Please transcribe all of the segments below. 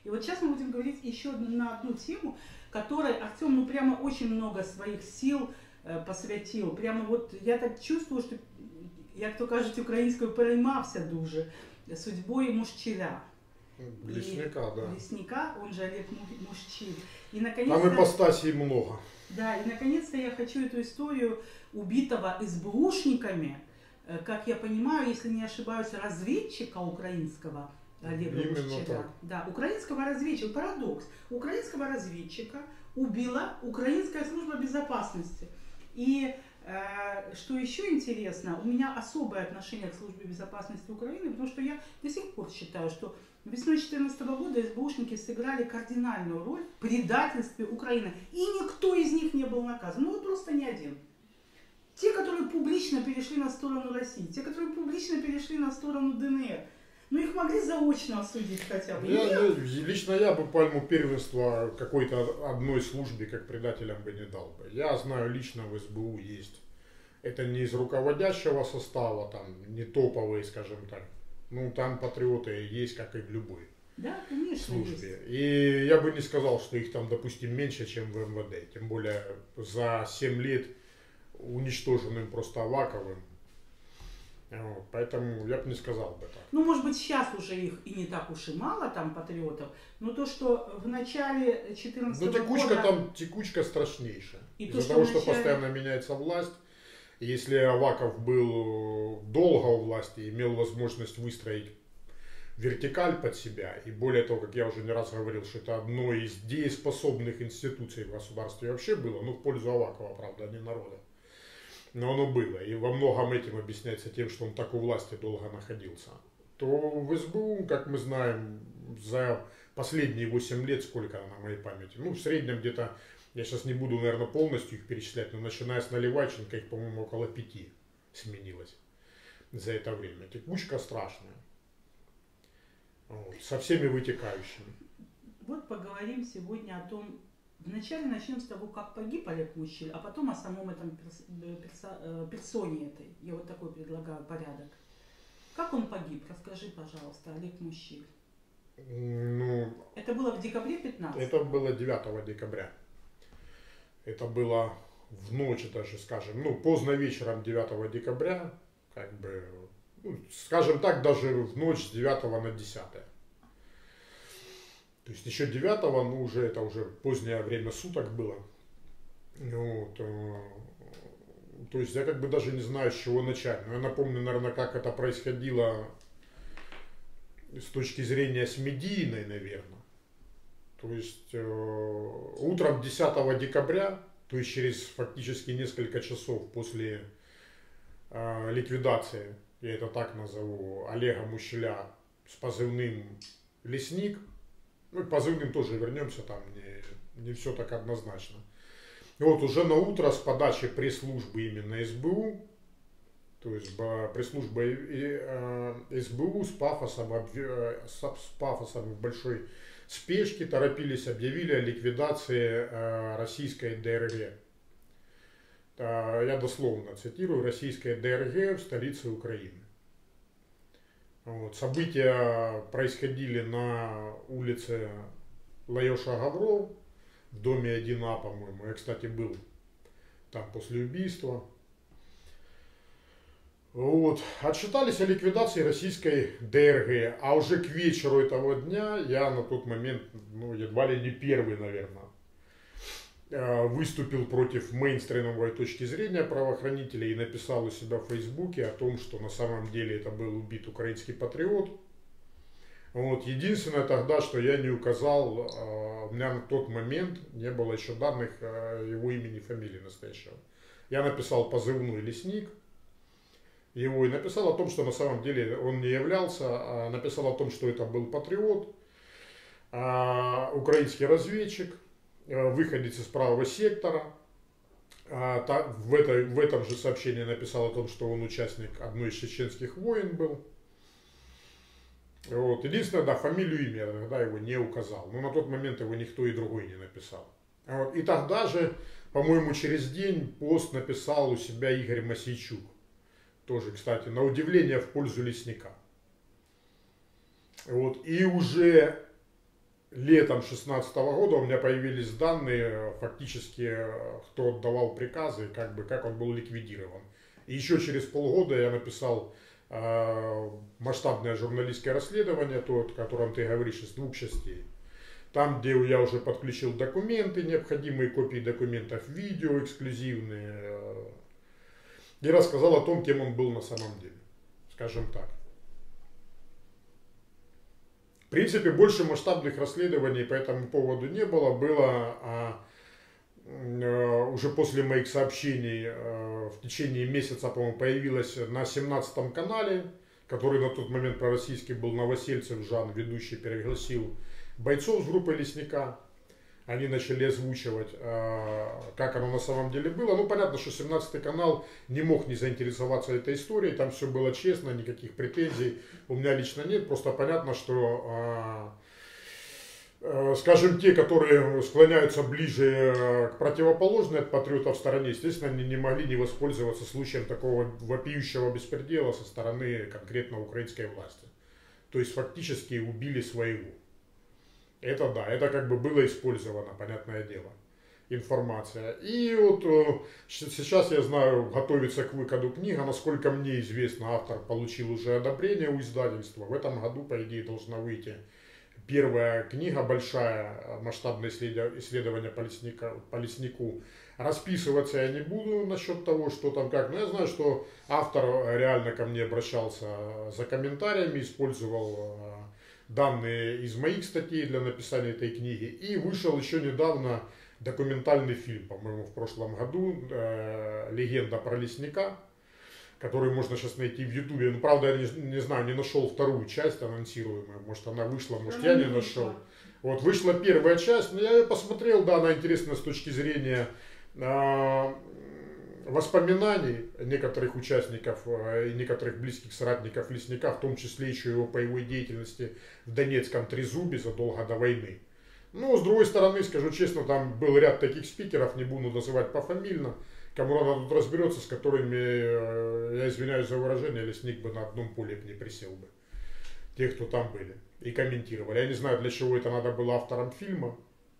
И вот сейчас мы будем говорить еще на одну тему, которой Артем, ну, прямо очень много своих сил посвятил. Прямо вот я так чувствую, что, як то кажуть українською, переймався дуже судьбою Мушчиля. Лесника, да. Лесника, он же Олег Мушчиль. И там ипостасей много. Да, и наконец-то я хочу эту историю убитого СБУшниками, как я понимаю, если не ошибаюсь, разведчика украинского Олега Мушчиля. Да, украинского разведчика, парадокс. Украинского разведчика убила Украинская служба безопасности. И что еще интересно, у меня особое отношение к службе безопасности Украины, потому что я до сих пор считаю, что весной 2014 года СБУшники сыграли кардинальную роль в предательстве Украины. И никто из них не был наказан. Ну вот просто ни один. Те, которые публично перешли на сторону России, те, которые публично перешли на сторону ДНР, ну их могли заочно осудить хотя бы. Лично я бы пальму первенства какой-то одной службе как предателям бы не дал бы. Я знаю, лично в СБУ есть. Это не из руководящего состава, там, не топовые, скажем так. Ну, там патриоты есть, как и в любой службе. Есть. И я бы не сказал, что их там, допустим, меньше, чем в МВД. Тем более за 7 лет уничтоженным просто Аваковым. Вот, поэтому я бы не сказал бы так. Ну, может быть, сейчас уже их и не так уж и мало, там, патриотов, но то, что в начале 2014 года... текучка там, текучка страшнейшая. Из-за того, что постоянно меняется власть. Если Аваков был долго у власти, имел возможность выстроить вертикаль под себя, и более того, как я уже не раз говорил, что это одно из дееспособных институций в государстве вообще было, ну, в пользу Авакова, правда, а не народа. Но оно было, и во многом этим объясняется тем, что он так у власти долго находился. То в СБУ, как мы знаем, за последние 8 лет, сколько на моей памяти, ну, в среднем где-то, я сейчас не буду, наверное, полностью их перечислять, но начиная с Наливайченко, их, по-моему, около 5 сменилось за это время. Текучка страшная. Вот, со всеми вытекающими. Вот поговорим сегодня о том, вначале начнем с того, как погиб Олег Мушчиль, а потом о самом этом персоне этой. Я вот такой предлагаю порядок. Как он погиб? Расскажи, пожалуйста, Олег Мушчиль. Ну, это было в декабре 15? Это было 9 декабря. Это было в ночь даже, скажем, ну, поздно вечером 9 декабря, как бы, ну, скажем так, даже в ночь с 9 на 10. То есть еще 9, ну, уже это уже позднее время суток было. Вот. То есть я как бы даже не знаю, с чего начать. Но я напомню, наверное, как это происходило с точки зрения медийной, наверное. То есть утром 10 декабря, то есть через фактически несколько часов после ликвидации, я это так назову, Олега Мушчиля с позывным «Лесник», ну и позывным тоже вернемся, там не все так однозначно. И вот уже на утро с подачи пресс-службы именно СБУ, то есть пресс-служба СБУ с пафосом в большой спешке торопились, объявили о ликвидации российской ДРГ. Я дословно цитирую: российская ДРГ в столице Украины. Вот. События происходили на улице Лаёша Гавров, в доме 1А, по-моему. Я, кстати, был там после убийства. Вот. Отчитались о ликвидации российской ДРГ, а уже к вечеру этого дня я на тот момент, ну, едва ли не первый, наверное, выступил против мейнстримовой точки зрения правоохранителей и написал у себя в Фейсбуке о том, что на самом деле это был убит украинский патриот. Вот. Единственное тогда, что я не указал, у меня на тот момент не было еще данных его имени и фамилии настоящего. Я написал позывной «Лесник» его и написал о том, что на самом деле он не являлся, а написал о том, что это был патриот, украинский разведчик, выходец из правого сектора. В этом же сообщении написал о том, что он участник одной из чеченских войн был. Вот. Единственное, да, фамилию, имя я тогда его не указал. Но на тот момент его никто и другой не написал. Вот. И тогда же, по-моему, через день пост написал у себя Игорь Мосейчук. Тоже, кстати, на удивление в пользу Лесника. Вот. И уже летом 2016 года у меня появились данные, фактически, кто отдавал приказы, как он был ликвидирован. И еще через полгода я написал масштабное журналистское расследование, то, о котором ты говоришь, из 2 частей. Там, где я уже подключил документы, необходимые копии документов, видео эксклюзивные, и рассказал о том, кем он был на самом деле, скажем так. В принципе, больше масштабных расследований по этому поводу не было. Было уже после моих сообщений в течение месяца, по-моему, появилась на 17-м канале, который на тот момент пророссийский был, Новосельцев Жан, ведущий, пригласил бойцов с группы Лесника. Они начали озвучивать, как оно на самом деле было. Ну, понятно, что 17-й канал не мог не заинтересоваться этой историей. Там все было честно, никаких претензий у меня лично нет. Просто понятно, что, скажем, те, которые склоняются ближе к противоположной от патриотов стороне, естественно, они не могли не воспользоваться случаем такого вопиющего беспредела со стороны конкретно украинской власти. То есть, фактически убили своего. Это да, это как бы было использовано, понятное дело, информация. И вот сейчас, я знаю, готовится к выходу книга. Насколько мне известно, автор получил уже одобрение у издательства. В этом году, по идее, должна выйти первая книга, большая, масштабное исследование по Леснику. Расписываться я не буду насчет того, что там как. Но я знаю, что автор реально ко мне обращался за комментариями, использовал данные из моих статей для написания этой книги. И вышел еще недавно документальный фильм, по-моему, в прошлом году, «Легенда про лесника», который можно сейчас найти в Ютубе. Ну, правда, я не знаю, не нашел вторую часть анонсируемую. Может, она вышла, может, я не нашел. Вот, вышла первая часть, но я ее посмотрел, да, она интересна с точки зрения воспоминаний некоторых участников и некоторых близких соратников Лесника, в том числе еще его боевой деятельности в Донецком Трезубе задолго до войны. Но, с другой стороны, скажу честно, там был ряд таких спикеров, не буду называть пофамильно, кому надо тут разберется, с которыми, я извиняюсь за выражение, Лесник бы на одном поле не присел бы. Те, кто там были и комментировали. Я не знаю, для чего это надо было авторам фильма,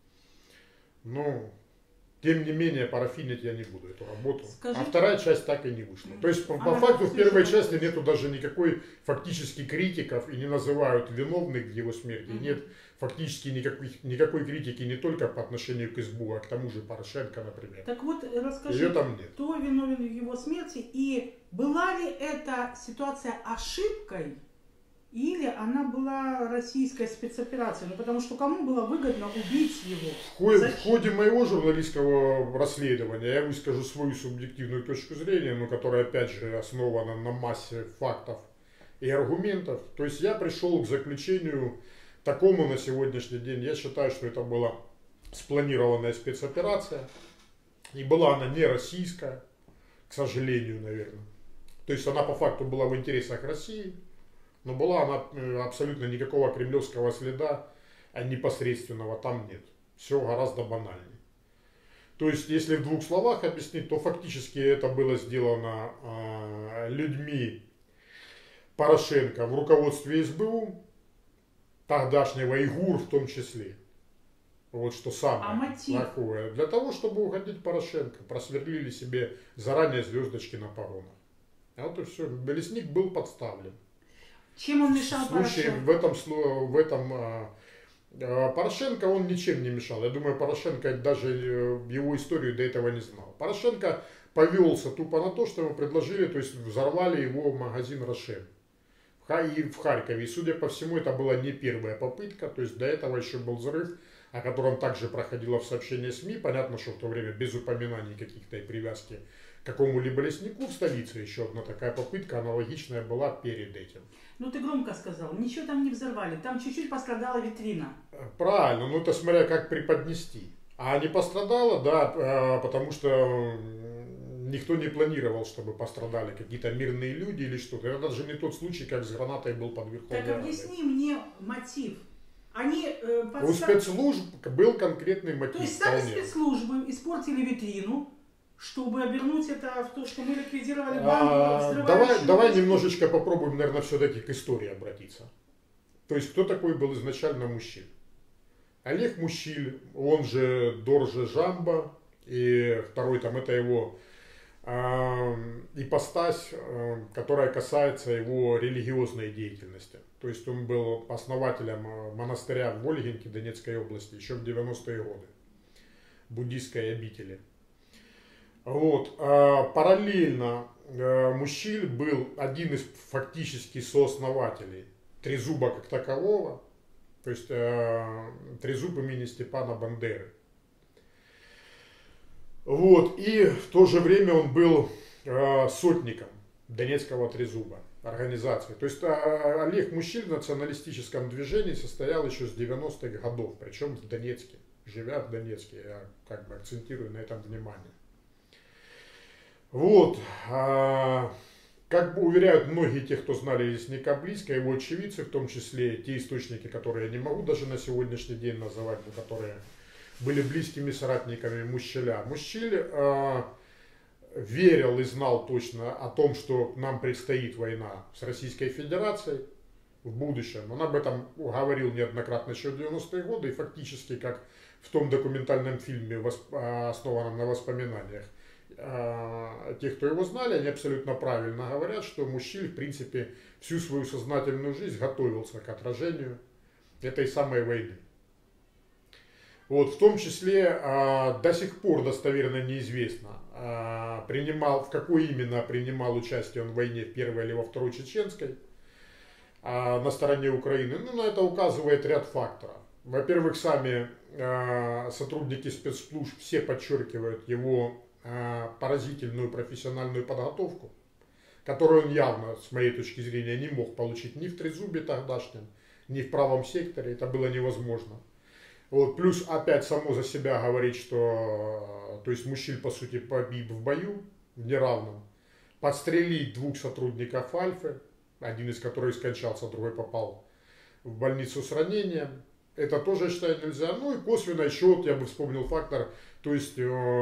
но тем не менее, парафинить я не буду эту работу. А вторая часть так и не вышла. То есть, по факту, в первой части нету даже никакой фактически критиков и не называют виновных в его смерти. Нет фактически никакой критики не только по отношению к СБУ, а к тому же Порошенко, например. Так вот, расскажи, кто виновен в его смерти и была ли эта ситуация ошибкой? Или она была российской спецоперацией? Ну, потому что кому было выгодно убить его? В ходе моего журналистского расследования я выскажу свою субъективную точку зрения, но которая, опять же, основана на массе фактов и аргументов. То есть я пришел к заключению такому на сегодняшний день. Я считаю, что это была спланированная спецоперация. И была она не российская, к сожалению, наверное. То есть она по факту была в интересах России. Но была она абсолютно никакого кремлевского следа непосредственного там нет. Все гораздо банальнее. То есть, если в 2 словах объяснить, то фактически это было сделано людьми Порошенко в руководстве СБУ, тогдашнего и ГУР в том числе. Вот что самое плохое. Для того, чтобы угодить Порошенко, просверлили себе заранее звездочки на погонах. А вот и все. Лесник был подставлен. Чем он мешал Порошенко? В этом Порошенко он ничем не мешал. Я думаю, Порошенко даже его историю до этого не знал. Порошенко повелся тупо на то, что ему предложили, то есть взорвали его магазин «Рошен» в Харькове. И, судя по всему, это была не первая попытка, то есть до этого еще был взрыв, о котором также проходило в сообщении СМИ. Понятно, что в то время без упоминаний каких-то и привязки к какому-либо леснику в столице еще одна такая попытка аналогичная была перед этим. Ну ты громко сказал, ничего там не взорвали, там чуть-чуть пострадала витрина. Правильно, ну это смотря как преподнести. А не пострадала, да, потому что никто не планировал, чтобы пострадали какие-то мирные люди или что-то. Это даже не тот случай, как с гранатой был под Верховной Радой. Так объясни мне мотив. У спецслужб был конкретный мотив. То есть сами спецслужбы испортили витрину, чтобы обернуть это в то, что мы ликвидировали банк. Давай немножечко попробуем, наверное, все-таки к истории обратиться. То есть, кто такой был изначально мужчина? Олег Мущиль, он же Дорже Жамба, и второй там это его ипостась, которая касается его религиозной деятельности. То есть он был основателем монастыря в Ольгинке Донецкой области еще в 90-е годы, буддийской обители. Вот. Параллельно Мущиль был один из фактически сооснователей Трезуба как такового, то есть Трезуб имени Степана Бандеры. Вот. И в то же время он был сотником Донецкого Трезуба, организации. То есть Олег Мущиль в националистическом движении состоял еще с 90-х годов, причем в Донецке, живя в Донецке, я как бы акцентирую на этом внимание. Вот. Как бы уверяют многие те, кто знали лесника близко, его очевидцы, в том числе те источники, которые я не могу даже на сегодняшний день называть, но которые были близкими соратниками Мущиля. Мущиль верил и знал точно о том, что нам предстоит война с Российской Федерацией в будущем. Он об этом говорил неоднократно еще в 90-е годы, и фактически, как в том документальном фильме, основанном на воспоминаниях тех, кто его знали, они абсолютно правильно говорят, что Мущиль, в принципе, всю свою сознательную жизнь готовился к отражению этой самой войны. Вот, в том числе до сих пор достоверно неизвестно, в какой именно принимал участие он в войне, в первой или во второй чеченской, на стороне Украины. Ну, на это указывает ряд факторов. Во-первых, сами сотрудники спецслужб все подчеркивают его поразительную профессиональную подготовку, которую он явно, с моей точки зрения, не мог получить ни в Трезубе тогдашнем, ни в правом секторе. Это было невозможно. Вот, плюс опять само за себя говорит, что то есть Мущиль по сути погиб в бою, в неравном. Подстрелить двух сотрудников Альфы, один из которых скончался, другой попал в больницу с ранением. Это тоже, я считаю, нельзя. Ну и косвенно еще, вот я бы вспомнил фактор, то есть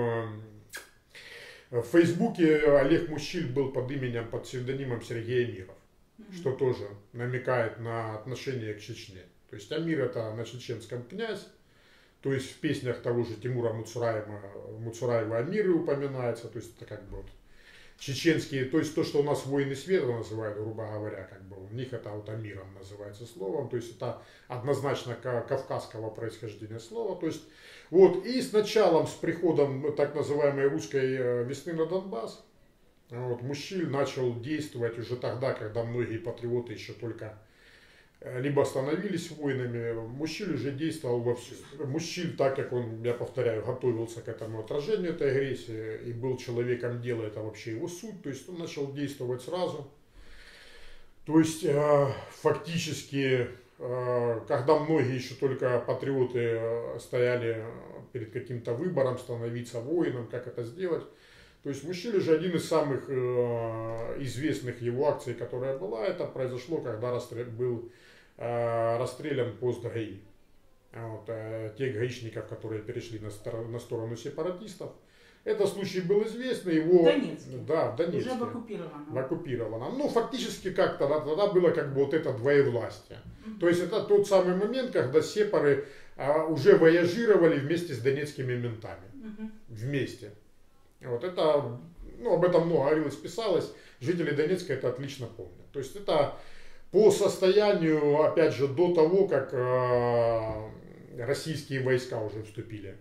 в Фейсбуке Олег Мущиль был под псевдонимом Сергей Амиров, что тоже намекает на отношение к Чечне. То есть Амир это на чеченском князь, то есть в песнях того же Тимура Муцураева Амиры упоминается, то есть это как бы вот чеченские, то есть то, что у нас воины света называют, грубо говоря, как бы у них это вот Амиром называется словом, то есть это однозначно кавказского происхождения слова, то есть вот и с приходом так называемой русской весны на Донбасс, вот, Мущиль начал действовать уже тогда, когда многие патриоты еще только либо становились воинами. Мущиль уже действовал вовсю. Мущиль, так как он, я повторяю, готовился к этому отражению этой агрессии и был человеком дела, это вообще его суть, то есть он начал действовать сразу. То есть фактически, когда многие еще только патриоты стояли перед каким-то выбором, становиться воином, как это сделать, то есть Мущиль же один из самых известных его акций, которая была, это произошло, когда был расстрелян пост ГАИ. Вот, тех гаишников, которые перешли на сторону сепаратистов. Этот случай был известный. Его, да, в Донецке. Уже в оккупированном. Ну, фактически как тогда было как бы вот это двоевластие. То есть это тот самый момент, когда сепары уже вояжировали вместе с донецкими ментами. Вместе. Вот это, ну, об этом много говорилось, писалось. Жители Донецка это отлично помнят. То есть это по состоянию, опять же, до того, как российские войска уже вступили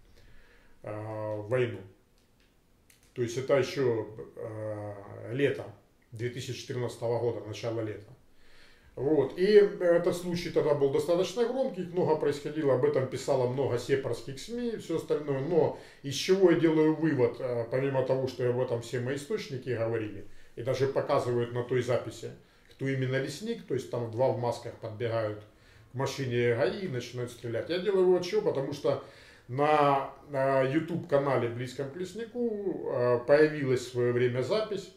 в войну. То есть это еще лето 2014 года, начало лета. Вот. И этот случай тогда был достаточно громкий, много происходило, об этом писало много сепарских СМИ и все остальное. Но из чего я делаю вывод, помимо того, что об этом все мои источники говорили, и даже показывают на той записи, кто именно лесник, то есть там два в масках подбегают к машине ГАИ и начинают стрелять. Я делаю вывод чего, потому что на YouTube-канале близком к леснику появилась в свое время запись.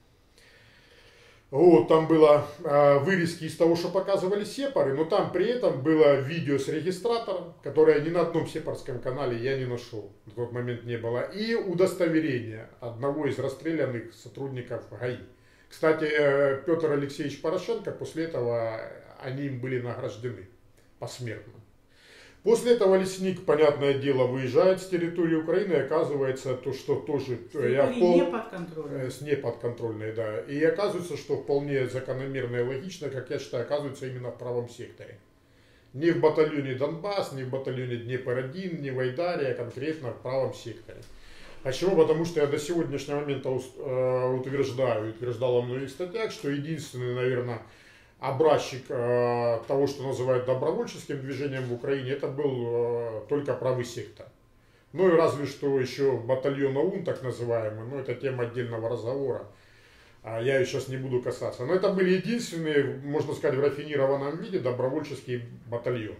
Вот, там было вырезки из того, что показывали сепары, но там при этом было видео с регистратором, которое ни на одном сепарском канале я не нашел, в тот момент не было, и удостоверение одного из расстрелянных сотрудников ГАИ. Кстати, Петр Алексеевич Порошенко, после этого они им были награждены посмертно. После этого лесник, понятное дело, выезжает с территории Украины, и оказывается, что тоже неподконтрольной, да. И оказывается, что вполне закономерно и логично, как я считаю, оказывается именно в правом секторе. Не в батальоне Донбасс, не в батальоне Днепр-1, не в Айдаре, а конкретно в правом секторе. Почему? Потому что я до сегодняшнего момента утверждаю, утверждал во многих статьях, что единственный, наверное, образчик того, что называют добровольческим движением в Украине, это был только правый сектор. Ну и разве что еще батальон ОУН, так называемый, но это тема отдельного разговора. Я ее сейчас не буду касаться. Но это были единственные, можно сказать, в рафинированном виде добровольческие батальоны.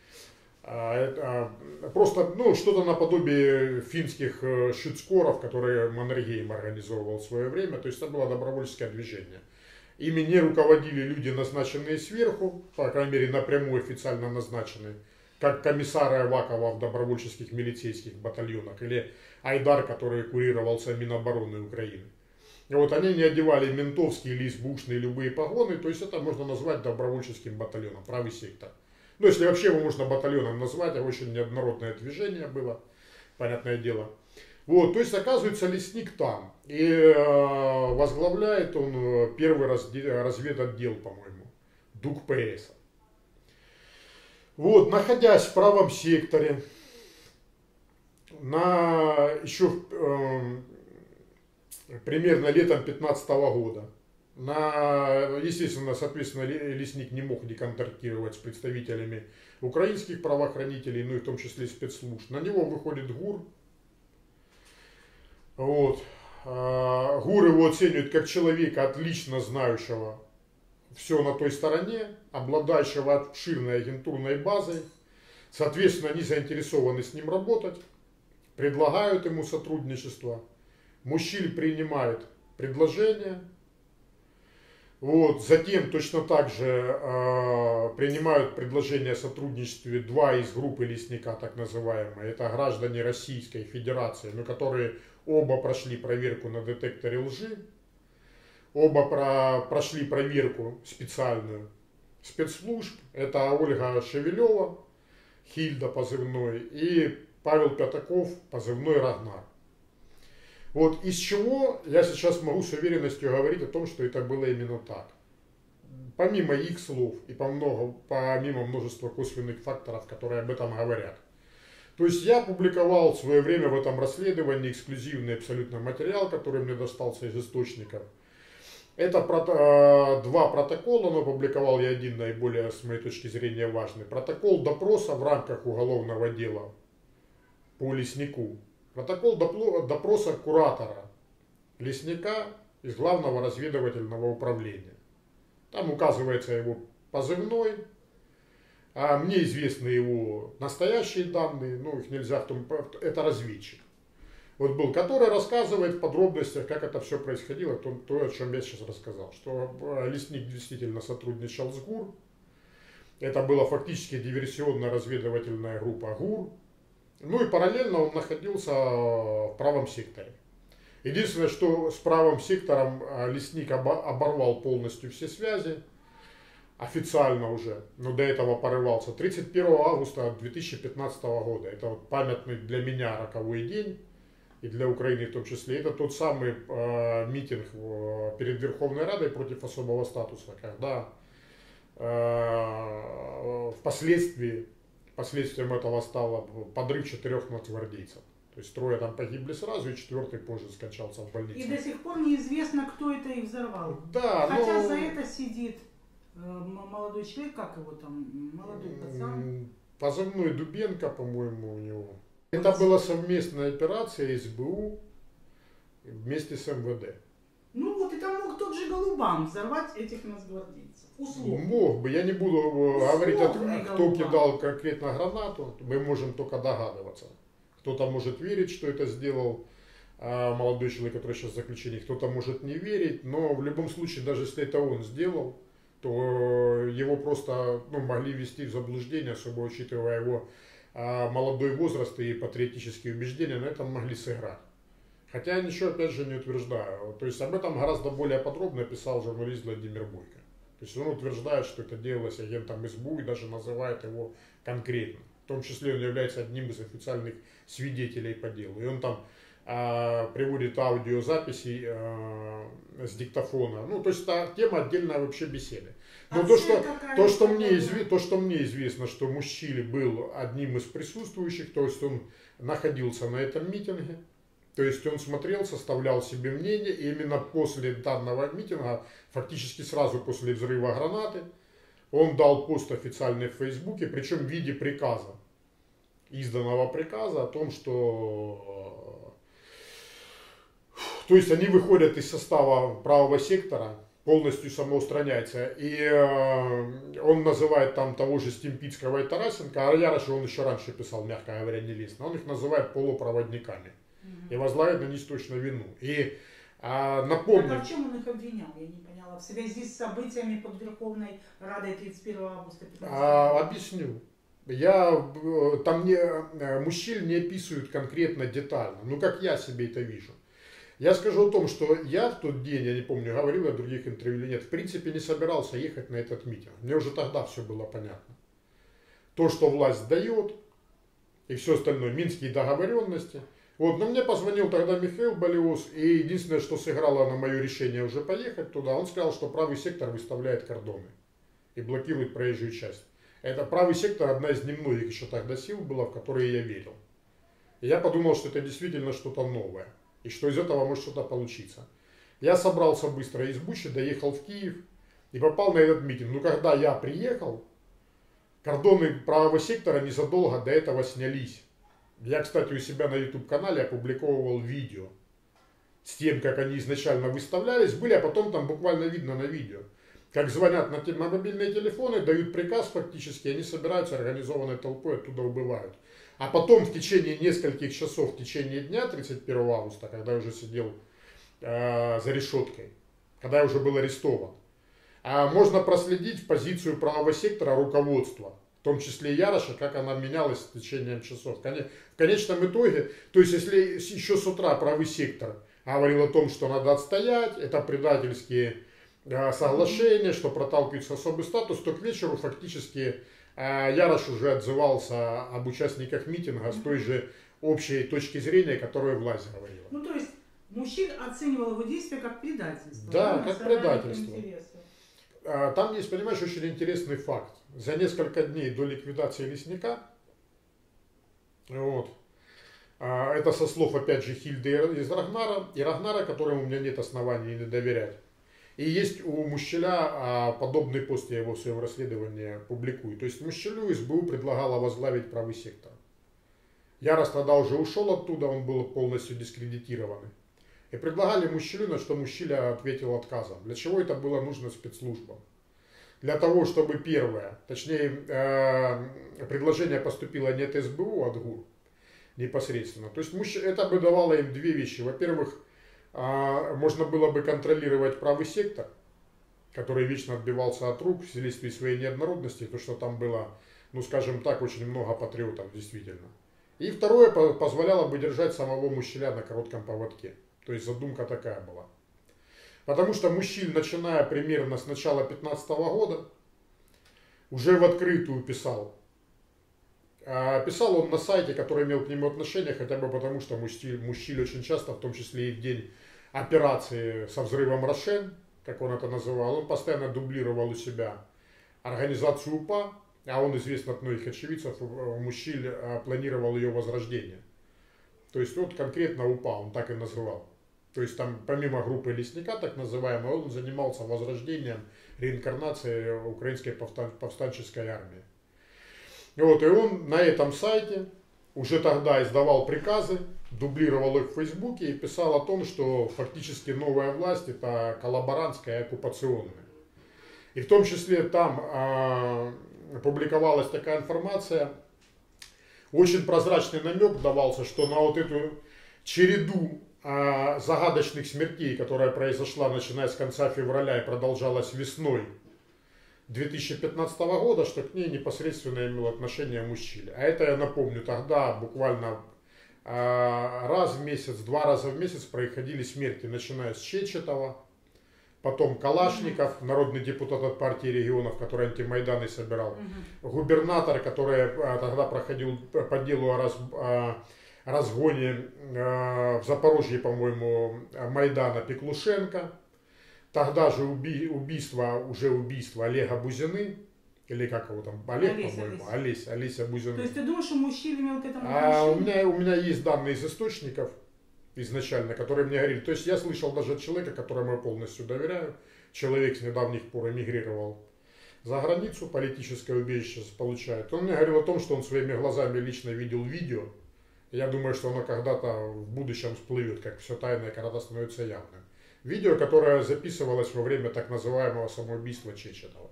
Просто что-то наподобие финских шицкоров, которые Маннергейм организовывал в свое время. То есть это было добровольческое движение. Ими не руководили люди, назначенные сверху, по крайней мере напрямую официально назначенные, как комиссары Авакова в добровольческих милицейских батальонах, или Айдар, который курировался Минобороны Украины. И вот они не одевали ментовские или СБУшные любые погоны, то есть это можно назвать добровольческим батальоном, правый сектор. Ну, если вообще его можно батальоном назвать, а очень неоднородное движение было, понятное дело. Вот, то есть оказывается лесник там. И возглавляет он первый разведотдел, по-моему, ДУК ПС. Вот, находясь в правом секторе, еще примерно летом 2015 года, естественно, соответственно, лесник не мог не контактировать с представителями украинских правоохранителей, ну и в том числе спецслужб. На него выходит ГУР. Вот. ГУР его оценивает как человека, отлично знающего все на той стороне, обладающего обширной агентурной базой. Соответственно, они заинтересованы с ним работать, предлагают ему сотрудничество. Мужчина принимает предложение. Вот. Затем точно так же принимают предложение о сотрудничестве два из группы лесника, так называемые. Это граждане Российской Федерации, но которые оба прошли проверку на детекторе лжи. Оба прошли проверку специальную спецслужб. Это Ольга Шевелева, Хильда позывной, и Павел Пятаков, позывной Рагнар. Вот из чего я сейчас могу с уверенностью говорить о том, что это было именно так. Помимо их слов и помимо множества косвенных факторов, которые об этом говорят. То есть я публиковал в свое время в этом расследовании эксклюзивный абсолютно материал, который мне достался из источников. Это два протокола, но опубликовал я один наиболее, с моей точки зрения, важный. Протокол допроса в рамках уголовного дела по леснику. Протокол допроса куратора лесника из Главного разведывательного управления. Там указывается его позывной, а мне известны его настоящие данные, но их нельзя это разведчик. Вот был, который рассказывает в подробностях, как это все происходило, то, о чем я сейчас рассказал. Что лесник действительно сотрудничал с ГУР. Это была фактически диверсионно-разведывательная группа ГУР. Ну и параллельно он находился в правом секторе. Единственное, что с правым сектором лесник оборвал полностью все связи. Официально уже, но до этого порывался. 31 августа 2015 года. Это вот памятный для меня роковой день. И для Украины в том числе. Это тот самый митинг перед Верховной Радой против особого статуса. Когда последствием этого стало подрыв 4 нацгвардейцев. То есть 3 там погибли сразу, и 4 позже скончался в больнице. И до сих пор неизвестно, кто это их взорвал. Да, хотя за это сидит молодой человек, как его там, молодой пацан. Позывной Дубенко, по-моему, у него. Это была совместная операция СБУ вместе с МВД. Ну вот, и там мог тот же Голубан взорвать этих нацгвардейцев. Условно. Мог бы. Я не буду говорить, кто кидал конкретно гранату. Мы можем только догадываться. Кто-то может верить, что это сделал молодой человек, который сейчас в заключении. Кто-то может не верить. Но в любом случае, даже если это он сделал, то его просто могли ввести в заблуждение, особо учитывая его молодой возраст и патриотические убеждения, на этом могли сыграть. Хотя я ничего, опять же, не утверждаю. То есть об этом гораздо более подробно писал журналист Владимир Бойко. То есть он утверждает, что это делалось агентом СБУ и даже называет его конкретно. В том числе он является одним из официальных свидетелей по делу. И он там приводит аудиозаписи с диктофона. Ну, то есть тема отдельная вообще беседы. Но то, что мне известно, что Мущили был одним из присутствующих, то есть он находился на этом митинге, то есть он смотрел, составлял себе мнение, и именно после данного митинга, фактически сразу после взрыва гранаты, он дал пост официальный в Фейсбуке, причем в виде приказа, изданного приказа о том, что... То есть они выходят из состава правого сектора, полностью самоустраняются. И он называет там того же Стимпицкого и Тарасенко, а Ярош он еще раньше писал, мягко говоря, нелестно, он их называет полупроводниками. И возлагает на них точно вину. И напомню... А в чем он их обвинял? Я не поняла. В связи с событиями под Верховной Радой 31 августа 2015 Объясню. Мущиль не описывают конкретно детально, ну как я себе это вижу. Я скажу о том, что я в тот день, я не помню, говорил о других интервью или нет, в принципе не собирался ехать на этот митинг. Мне уже тогда все было понятно. То, что власть дает, и все остальное, минские договоренности. Вот, но мне позвонил тогда Михаил Болиус, и единственное, что сыграло на мое решение уже поехать туда, он сказал, что правый сектор выставляет кордоны и блокирует проезжую часть. Это правый сектор, одна из немногих еще тогда сил была, в которые я верил. И я подумал, что это действительно что-то новое. И что из этого может что-то получиться. Я собрался быстро из Бучи, доехал в Киев и попал на этот митинг. Но когда я приехал, кордоны правого сектора незадолго до этого снялись. Я, кстати, у себя на YouTube-канале опубликовывал видео с тем, как они изначально выставлялись, были, а потом там буквально видно на видео, как звонят на мобильные телефоны, дают приказ фактически, они собираются организованной толпой, оттуда убывают. А потом в течение нескольких часов, в течение дня 31 августа, когда я уже сидел за решеткой, когда я уже был арестован, можно проследить в позицию правого сектора руководства, в том числе Яроша, как она менялась с течением часов. В конечном итоге, то есть если еще с утра правый сектор говорил о том, что надо отстоять, это предательские соглашения, что проталкивается особый статус, то к вечеру фактически Ярош уже отзывался об участниках митинга с той же общей точки зрения, которую власть говорила. Ну, то есть, Мущиль оценивал его действия как предательство. Да, как предательство. Там есть, понимаешь, очень интересный факт. За несколько дней до ликвидации лесника, вот, это со слов, опять же, Хильды из Рагнара, которому у меня нет оснований не доверять. И есть у Мущиля подобный пост, я его в своем расследовании публикую. То есть Мущилю СБУ предлагала возглавить правый сектор. Ярош тогда уже ушел оттуда, он был полностью дискредитированный. И предлагали Мущилю, на что Мущиля ответил отказом. Для чего это было нужно спецслужбам? Для того, чтобы первое, точнее, предложение поступило не от СБУ, а от ГУР непосредственно. То есть это бы давало им две вещи. Во-первых, можно было бы контролировать правый сектор, который вечно отбивался от рук вследствие своей неоднородности, то что там было, ну скажем так, очень много патриотов действительно. И второе, позволяло бы держать самого Мущиля на коротком поводке. То есть задумка такая была. Потому что Мущиль, начиная примерно с начала 2015 года, уже в открытую писал. Писал он на сайте, который имел к нему отношение, хотя бы потому, что Мущиль очень часто, в том числе и в день операции со взрывом Рошен, как он это называл, он постоянно дублировал у себя организацию УПА, а он известен от многих очевидцев, Мущиль планировал ее возрождение. То есть вот конкретно УПА он так и называл. То есть там помимо группы лесника, так называемой, он занимался возрождением, реинкарнацией украинской повстанческой армии. Вот, и он на этом сайте уже тогда издавал приказы, дублировал их в Фейсбуке и писал о том, что фактически новая власть это коллаборантская и оккупационная. И в том числе там публиковалась такая информация, очень прозрачный намек давался, что на вот эту череду загадочных смертей, которая произошла начиная с конца февраля и продолжалась весной 2015 года, что к ней непосредственно имел отношение Мущиль. А это, я напомню, тогда буквально раз в месяц, 2 раза в месяц происходили смерти, начиная с Чечетова, потом Калашников, народный депутат от партии регионов, который антимайданы собирал, губернатор, который тогда проходил по делу о разгоне в Запорожье, по-моему, Майдана Пеклушенко, тогда же убийство Олега Бузины, или как его там, Олег, по-моему, Олеся Бузина. То есть ты думаешь, что мужчина имел к этому отношение? У меня есть данные из источников изначально, которые мне говорили. То есть я слышал даже от человека, которому я полностью доверяю. Человек с недавних пор эмигрировал за границу, политическое убежище получает. Он мне говорил о том, что он своими глазами лично видел видео. Я думаю, что оно когда-то в будущем всплывет, как все тайное, когда-то становится явным. Видео, которое записывалось во время так называемого самоубийства Чечетова.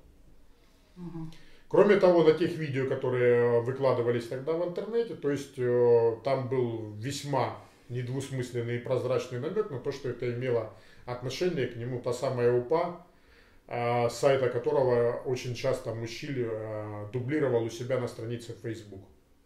Кроме того, на тех видео, которые выкладывались тогда в интернете, то есть там был весьма недвусмысленный и прозрачный намек на то, что это имело отношение к нему та самая УПА, с сайта которого очень часто Мущиль дублировал у себя на странице в Facebook.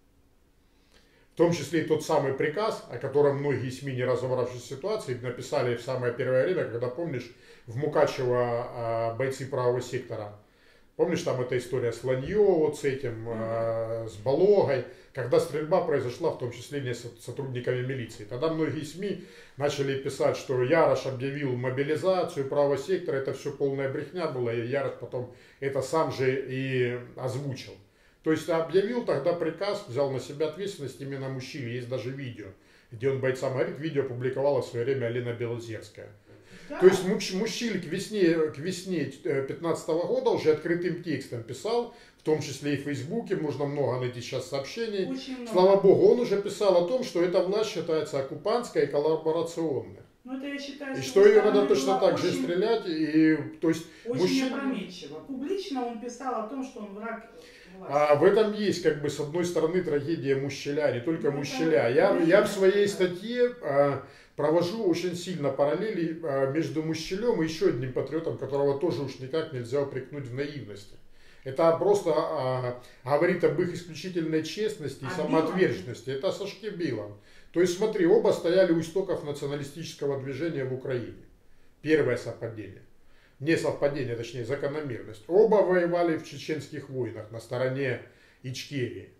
В том числе и тот самый приказ, о котором многие СМИ, не разобравшись в ситуации, написали в самое первое время, когда, помнишь, в Мукачево бойцы правого сектора, помнишь, там эта история с Ланьё, вот с этим, с Балогой, когда стрельба произошла, в том числе не с сотрудниками милиции. Тогда многие СМИ начали писать, что Ярош объявил мобилизацию правого сектора, это все полная брехня была, и Ярош потом это сам же и озвучил. То есть объявил тогда приказ, взял на себя ответственность именно Мущиль, есть даже видео, где он бойцам говорит, видео опубликовала в свое время Алина Белозерская. Да. То есть Мущиль к весне 2015 года уже открытым текстом писал, в том числе и в Фейсбуке, можно много найти сейчас сообщений. Слава Богу, он уже писал о том, что эта власть считается оккупантской и коллаборационной. Ну, это я считаю, и что ее надо точно так же стрелять. И, то есть, очень опрометчиво. Публично он писал о том, что он враг власти. А в этом есть, как бы, с одной стороны, трагедия Мущиля, не только Мущиля. Я в своей статье провожу очень сильно параллели между Мущилем и еще одним патриотом, которого тоже уж никак нельзя упрекнуть в наивности. Это просто говорит об их исключительной честности и самоотверженности. Это Сашки Билан. То есть смотри, оба стояли у истоков националистического движения в Украине. Первое совпадение. Не совпадение, точнее закономерность. Оба воевали в чеченских войнах на стороне Ичкерии.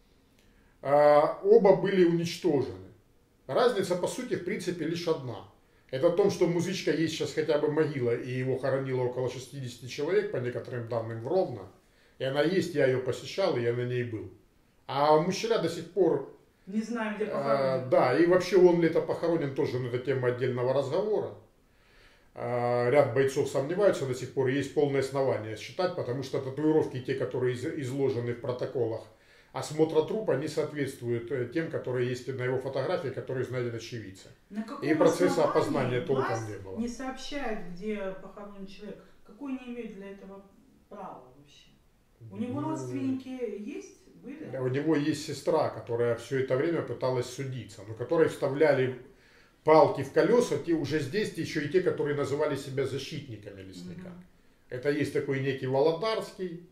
Оба были уничтожены. Разница, по сути, в принципе, лишь одна. Это в том, что Музычка есть сейчас хотя бы могила, и его хоронило около 60 человек, по некоторым данным, в Ровно. И она есть, я ее посещал, и я на ней был. А Мущиля до сих пор... Не знаю, где похоронен. Да, и вообще он ли это похоронен, тоже это тема отдельного разговора. Ряд бойцов сомневаются до сих пор, и есть полное основание считать, потому что татуировки, те, которые изложены в протоколах осмотра трупа, не соответствуют тем, которые есть на его фотографии, которые знают очевидцы. И процесса опознания толком не было. Не сообщает, где похоронен человек. Какой не имеет для этого права вообще? У него родственники есть? Были? Да, у него есть сестра, которая все это время пыталась судиться, но которой вставляли палки в колеса, те уже здесь еще и те, которые называли себя защитниками лесника. Это есть такой некий Володарский.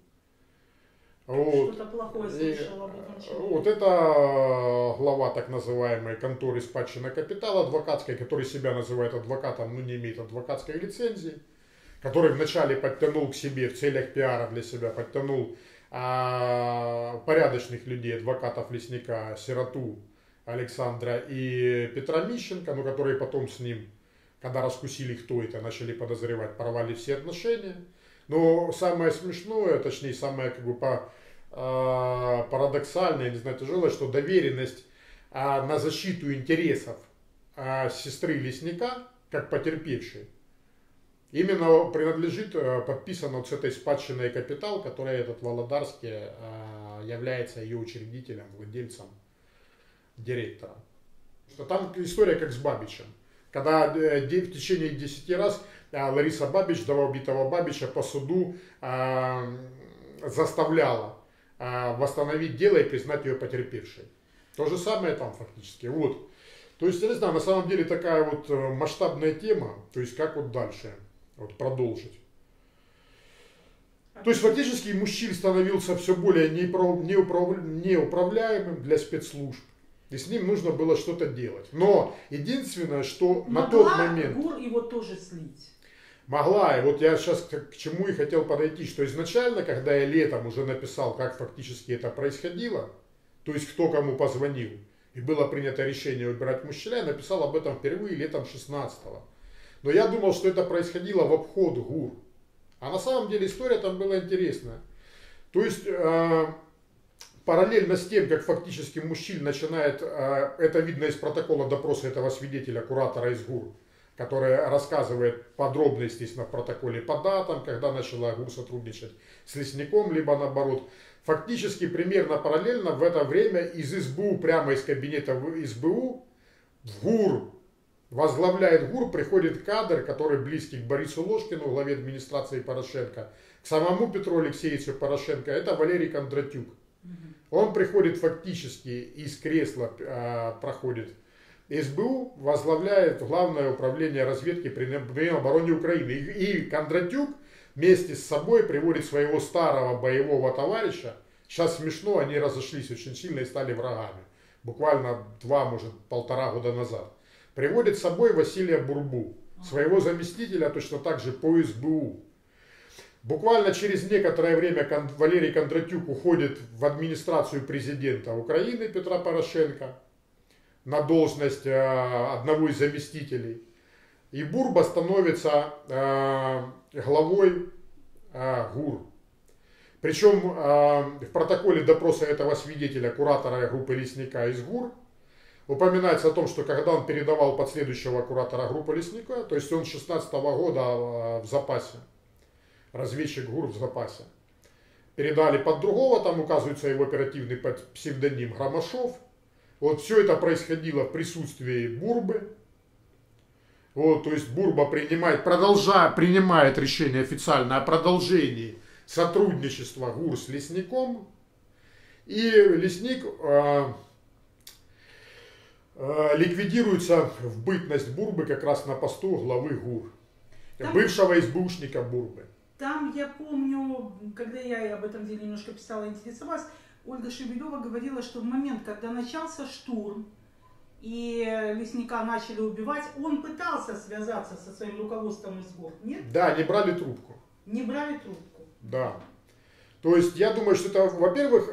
Вот. Что-то плохое слышал об этом человеке. Вот это глава так называемой конторы спадщина капитала адвокатской, который себя называет адвокатом, но не имеет адвокатской лицензии, который вначале подтянул к себе в целях пиара для себя, подтянул порядочных людей, адвокатов лесника, сироту Александра и Петра Мищенко, но которые потом с ним, когда раскусили, кто это, начали подозревать, порвали все отношения. Но самое смешное, точнее самое как бы парадоксальное, не знаю, тяжелое, что доверенность на защиту интересов сестры лесника, как потерпевшей, именно принадлежит, подписано вот с этой спадщиной капитал, которая этот Володарский является ее учредителем, владельцем, директором. Что там история как с Бабичем. Когда в течение 10 раз Лариса Бабич, вдова убитого Бабича, по суду заставляла восстановить дело и признать ее потерпевшей. То же самое там фактически. Вот. То есть, я не знаю, на самом деле такая вот масштабная тема, то есть как вот дальше вот продолжить. То есть фактически Мущиль становился все более неуправляемым для спецслужб. И с ним нужно было что-то делать. Но единственное, что на тот момент... ГУР его тоже слить. Могла. И вот я сейчас к чему и хотел подойти, что изначально, когда я летом уже написал, как фактически это происходило, то есть кто кому позвонил, и было принято решение выбирать Мущеля, я написал об этом впервые летом 16-го. Но я думал, что это происходило в обход ГУР. А на самом деле история там была интересная. То есть параллельно с тем, как фактически Мущиль начинает, это видно из протокола допроса этого свидетеля, куратора из ГУР, который рассказывает подробно, естественно, в протоколе по датам, когда начала ГУР сотрудничать с Лесником, либо наоборот. Фактически примерно параллельно в это время из СБУ, прямо из кабинета СБУ, в ГУР, возглавляет ГУР, приходит кадр, который близкий к Борису Ложкину, главе администрации Порошенко, к самому Петру Алексеевичу Порошенко, это Валерий Кондратюк. Он приходит фактически из кресла, проходит СБУ, возглавляет Главное управление разведки при Минобороны Украины. И Кондратюк вместе с собой приводит своего старого боевого товарища. Сейчас смешно, они разошлись очень сильно и стали врагами. Буквально 2, может, 1,5 года назад. Приводит с собой Василия Бурбу, своего заместителя точно так же по СБУ. Буквально через некоторое время Валерий Кондратюк уходит в администрацию президента Украины Петра Порошенко на должность одного из заместителей. И Бурба становится главой ГУР. Причем в протоколе допроса этого свидетеля, куратора группы Лесника из ГУР, упоминается о том, что когда он передавал под следующего куратора группы Лесника, то есть он с 16 года в запасе, разведчик ГУР в запасе, передали под другого, там указывается его оперативный псевдоним Громашов. Вот все это происходило в присутствии Бурбы. Вот, то есть Бурба принимает решение официально о продолжении сотрудничества ГУР с Лесником. И Лесник ликвидируется в бытность Бурбы как раз на посту главы ГУР, бывшего СБУшника Бурбы. Там я помню, когда я об этом деле немножко писала, интересовалась, Ольга Шевелева говорила, что в момент, когда начался штурм и Лесника начали убивать, он пытался связаться со своим руководством из ГУР, нет? Да, не брали трубку. Не брали трубку. Да. То есть я думаю, что это, во-первых,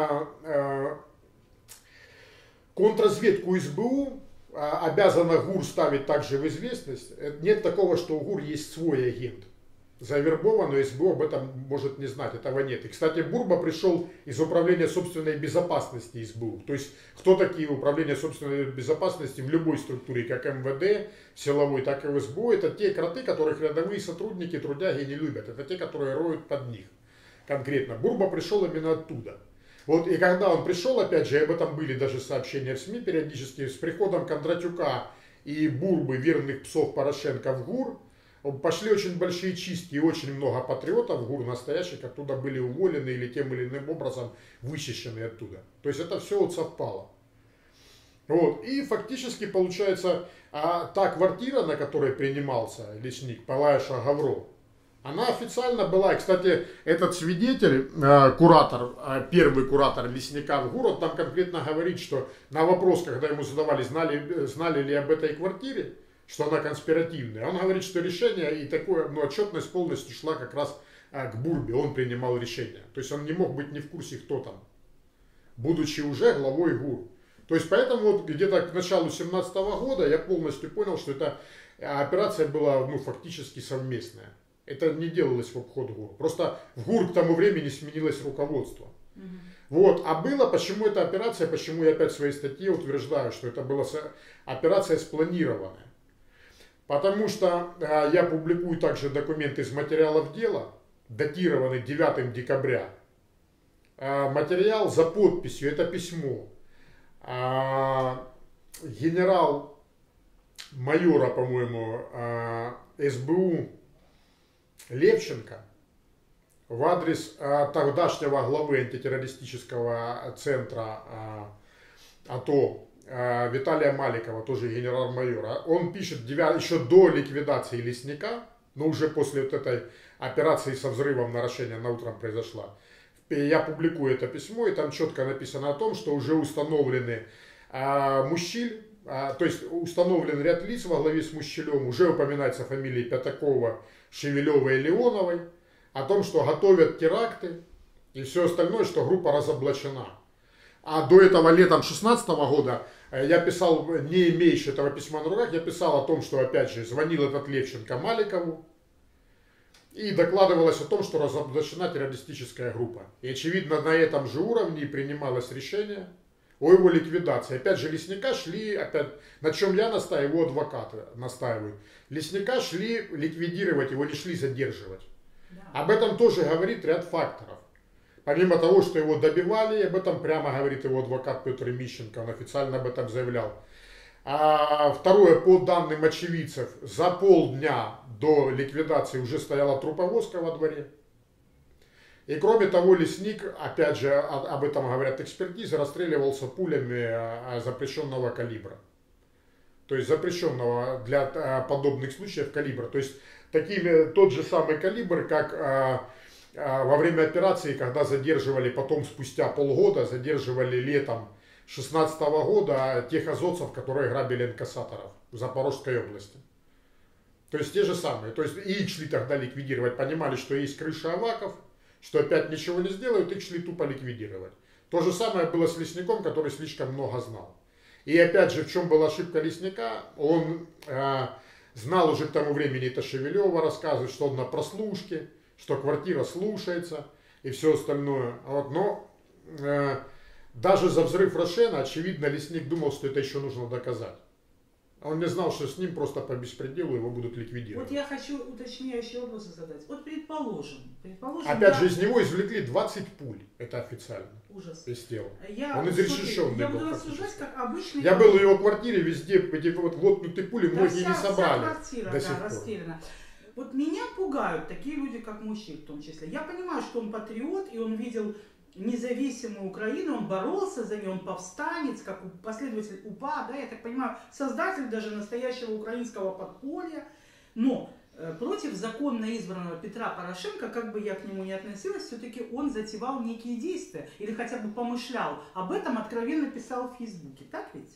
контрразведку СБУ обязана ГУР ставить также в известность. Нет такого, что у ГУР есть свой агент. Завербованный, СБУ об этом может не знать, этого нет. И, кстати, Бурба пришел из управления собственной безопасности СБУ. То есть, кто такие управления собственной безопасности в любой структуре, как МВД, силовой, так и в СБУ, это те кроты, которых рядовые сотрудники, трудяги не любят. Это те, которые роют под них. Конкретно. Бурба пришел именно оттуда. Вот, и когда он пришел, опять же, об этом были даже сообщения в СМИ периодически, с приходом Кондратюка и Бурбы, верных псов Порошенко в ГУР, пошли очень большие чистки, и очень много патриотов ГУР настоящих оттуда были уволены или тем или иным образом вычищены оттуда. То есть это все вот совпало. Вот. И фактически получается, та квартира, на которой принимался Лесник, Палаеша Гавро, она официально была. И, кстати, этот свидетель, куратор, первый куратор Лесника в ГУР, он там конкретно говорит, что на вопрос, когда ему задавали, знали ли об этой квартире, что она конспиративная. Он говорит, что решение и такое, отчетность полностью шла как раз к Бурбе. Он принимал решение. То есть он не мог быть не в курсе, кто там, будучи уже главой ГУР. То есть поэтому вот где-то к началу 2017 года я полностью понял, что эта операция была фактически совместная. Это не делалось в обход ГУР. Просто в ГУР к тому времени сменилось руководство. Вот. А было, почему эта операция, почему я опять в своей статье утверждаю, что это была операция спланированная. Потому что я публикую также документы из материалов дела, датированный 9 декабря. Материал за подписью, это письмо генерал-майора, по-моему, СБУ Левченко в адрес тогдашнего главы антитеррористического центра АТО Виталия Маликова, тоже генерал-майора. Он пишет еще до ликвидации Лесника, но уже после вот этой операции со взрывом на Рошене, она утром произошла. Я публикую это письмо, и там четко написано о том, что уже установлены Мущиль, то есть установлен ряд лиц во главе с Мущелем, уже упоминается фамилии Пятакова, Шевелевой и Леоновой, о том, что готовят теракты и все остальное, что группа разоблачена. А до этого летом 2016 года я писал, не имеющий этого письма на руках, я писал о том, что опять же звонил этот Левченко Маликову и докладывалось о том, что разоблачена террористическая группа. И очевидно на этом же уровне принималось решение о его ликвидации. Опять же, Лесника шли, опять, на чем я настаиваю, его адвокаты настаивают. Лесника шли ликвидировать, его не шли задерживать. Да. Об этом тоже говорит ряд факторов. Помимо того, что его добивали, об этом прямо говорит его адвокат Петр Мищенко, он официально об этом заявлял. А второе, по данным очевидцев, за полдня до ликвидации уже стояла труповозка во дворе. И кроме того, Лесник, опять же, об этом говорят экспертизы, расстреливался пулями запрещенного калибра. То есть запрещенного для подобных случаев калибра. То есть тот же самый калибр, как во время операции, когда задерживали, потом спустя полгода, задерживали летом 2016 года тех азовцев, которые грабили инкассаторов в Запорожской области. То есть те же самые. То есть и их шли тогда ликвидировать. Понимали, что есть крыша Аваков, что опять ничего не сделают, их шли тупо ликвидировать. То же самое было с Лесником, который слишком много знал. И опять же, в чем была ошибка Лесника, он знал уже к тому времени, это Шевелева рассказывает, что он на прослушке, что квартира слушается и все остальное. Вот, но даже за взрыв Рошена, очевидно, Лесник думал, что это еще нужно доказать. Он не знал, что с ним просто по беспределу его будут ликвидировать. Вот я хочу уточняющие вопросы задать. Вот предположим опять же, из него извлекли 20 пуль. Это официально. Ужас. Из тела. Он изрешеченный был. Я буду рассуждать, как обычный... Я был в его квартире, везде эти вот воткнутые пули, да, многие не собрали. Вся квартира, да, расстреляна. Вот меня пугают такие люди, как Мущель в том числе. Я понимаю, что он патриот, и он видел независимую Украину, он боролся за нее, он повстанец, как последователь УПА, да, я так понимаю, создатель даже настоящего украинского подполья. Но против законно избранного Петра Порошенко, как бы я к нему ни относилась, все-таки он затевал некие действия, или хотя бы помышлял. Об этом откровенно писал в Фейсбуке, так ведь?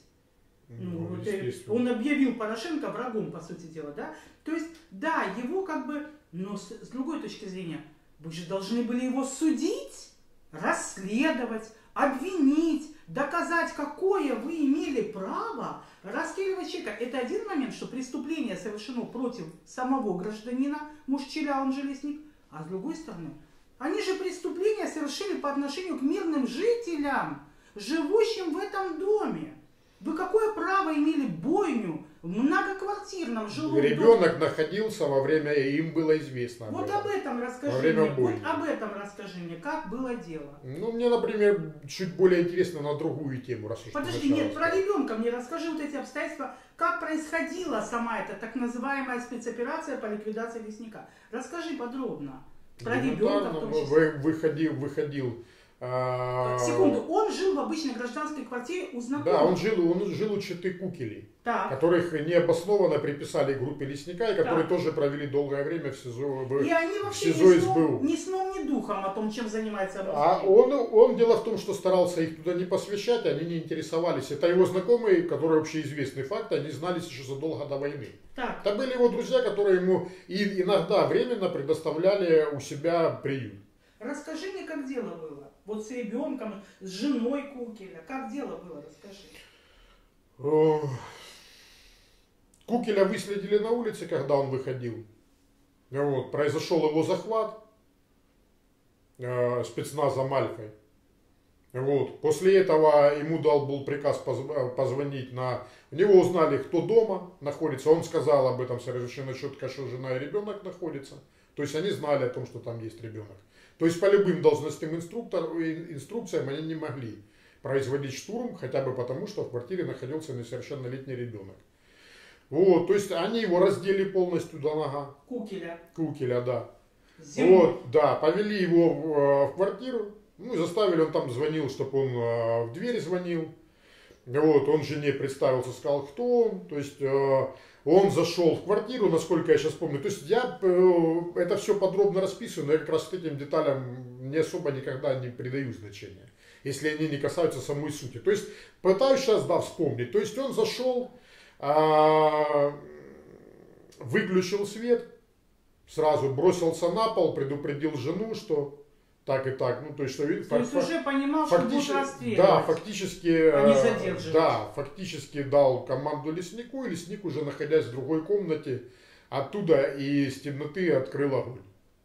Он объявил Порошенко врагом, по сути дела, да? То есть, да, его как бы, но с другой точки зрения, вы же должны были его судить, расследовать, обвинить, доказать, какое вы имели право расстреливать человека. Это один момент, что преступление совершено против самого гражданина Мущеля, он же Лесник, а с другой стороны, они же преступления совершили по отношению к мирным жителям, живущим в этом доме. Вы какое право имели бойню в многоквартирном жилом доме? Ребенок находился во время, им было известно. Вот об этом расскажи мне. Вот об этом расскажи мне, как было дело. Ну, мне, например, чуть более интересно на другую тему. Подожди, нет, про ребенка мне расскажи вот эти обстоятельства, как происходила сама эта так называемая спецоперация по ликвидации Лесника. Расскажи подробно. Про ребенка в том числе. Выходил. Секунду, он жил в обычной гражданской квартире у знакомых? Да, он жил у четы Кукелей, которых необоснованно приписали группе Лесника, и которые тоже провели долгое время в СИЗО. И они вообще ни сном, ни духом о том, чем занимается. А он, дело в том, что старался их туда не посвящать, они не интересовались. Это его знакомые, которые общеизвестный факт, они знались еще задолго до войны. Это были его друзья, которые ему иногда временно предоставляли у себя приют. Расскажи мне, как дело было. Вот с ребенком, с женой Кукеля. Как дело было, расскажи. Кукеля выследили на улице, когда он выходил. Вот, произошел его захват спецназом Альфой. Вот. После этого ему был приказ позвонить У него узнали, кто дома находится. Он сказал об этом совершенно четко, что жена и ребенок находятся. То есть они знали о том, что там есть ребенок. То есть по любым должностным инструкциям они не могли производить штурм, хотя бы потому, что в квартире находился несовершеннолетний ребенок. Вот, то есть они его раздели полностью до нога. Кукеля, да. Вот, да, повели его в квартиру, ну, заставили, он там звонил, чтобы он в дверь звонил. Вот, он жене представился, сказал, кто он. То есть он зашел в квартиру, насколько я сейчас помню. То есть я это все подробно расписываю, но я как раз к этим деталям не особо никогда не придаю значения, если они не касаются самой сути. То есть пытаюсь сейчас, да, вспомнить. То есть он зашел, выключил свет, сразу бросился на пол, предупредил жену, что так и так. Ну, то есть, что, уже понимал, что будут расстреливать. Да, фактически, да, фактически дал команду леснику, и лесник, уже находясь в другой комнате, оттуда и из темноты открыл огонь.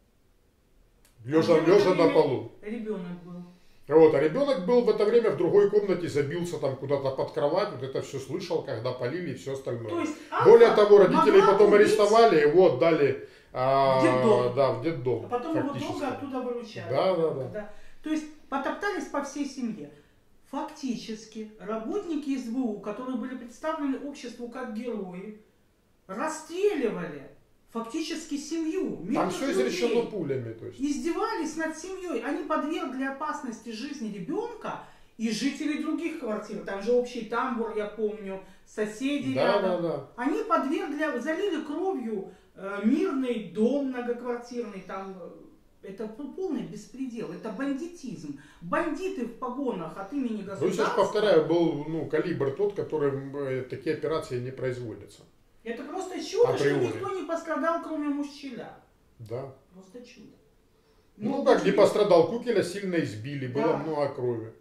Лежа на полу. Ребенок был. Вот, а ребенок был в это время в другой комнате, забился там куда-то под кровать, вот это все слышал, когда полили и все остальное. То есть, более того, родителей потом арестовали, его отдали в детдом. Да, в детдом. А потом его долго оттуда выручали. Да. То есть потоптались по всей семье. Фактически работники СБУ, которые были представлены обществу как герои, расстреливали фактически семью. Там все изрешено пулями. То есть. Издевались над семьей. Они подвергли опасности жизни ребенка и жителей других квартир. Там же общий тамбур, я помню, соседи рядом. Да. Они подвергли, залили кровью мирный дом многоквартирный. Там, это полный беспредел, это бандитизм. Бандиты в погонах от имени государства. Ну, сейчас повторяю, был калибр тот, который такие операции не производятся. Это просто чудо, что никто не пострадал, кроме мужчина. Да. Просто чудо. Ну как не пострадал, Кукеля сильно избили, было много крови.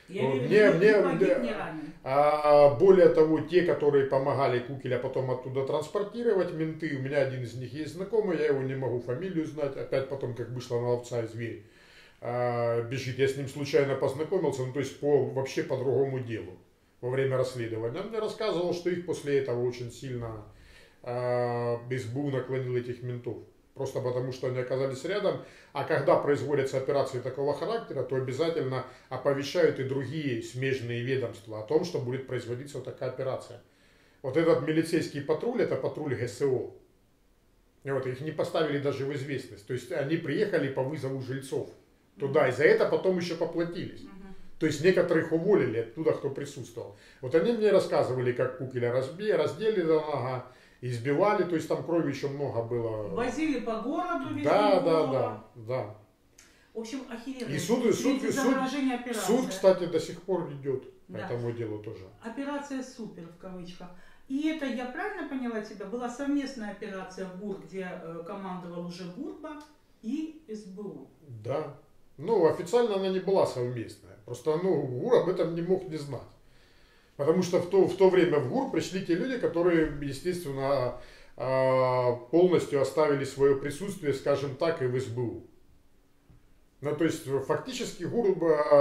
Более того, те, которые помогали Кукеля потом оттуда транспортировать, менты, у меня один из них есть знакомый, я его не могу фамилию знать, опять потом, как вышла на ловца и зверь, бежит, я с ним случайно познакомился, ну то есть вообще по другому делу. Во время расследования. Он мне рассказывал, что их после этого очень сильно СБУ наклонил, этих ментов. Просто потому, что они оказались рядом. А когда производятся операции такого характера, то обязательно оповещают и другие смежные ведомства о том, что будет производиться такая операция. Вот этот милицейский патруль, это патруль ГСО. И вот, их не поставили даже в известность. То есть они приехали по вызову жильцов туда, и за это потом еще поплатились. То есть некоторых уволили оттуда, кто присутствовал. Вот они мне рассказывали, как Кукеля раздели до нога, избивали, то есть там крови еще много было. Возили по городу, везли Да. В общем, охеренно. И суд, кстати, до сих пор идет по этому делу тоже. Операция «Супер» в кавычках. И это, я правильно поняла тебя, была совместная операция в ГУР, где командовал уже Бурба и СБУ. Да. Ну, официально она не была совместная. Просто, ГУР об этом не мог не знать. Потому что в то время в ГУР пришли те люди, которые, естественно, полностью оставили свое присутствие, скажем так, и в СБУ. Ну, то есть, фактически ГУР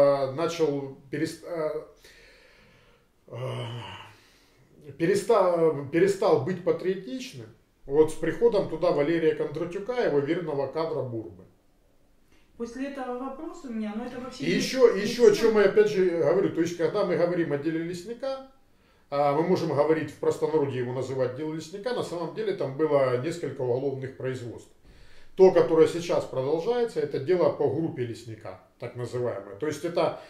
перестал быть патриотичным вот с приходом туда Валерия Кондратюка, его верного кадра Бурбы. После этого вопрос у меня, но это вообще... И еще о чем я опять же говорю, то есть когда мы говорим о деле лесника, мы можем говорить в простонародье его называть дело лесника, на самом деле там было несколько уголовных производств. То, которое сейчас продолжается, это дело по группе лесника, так называемое. То есть это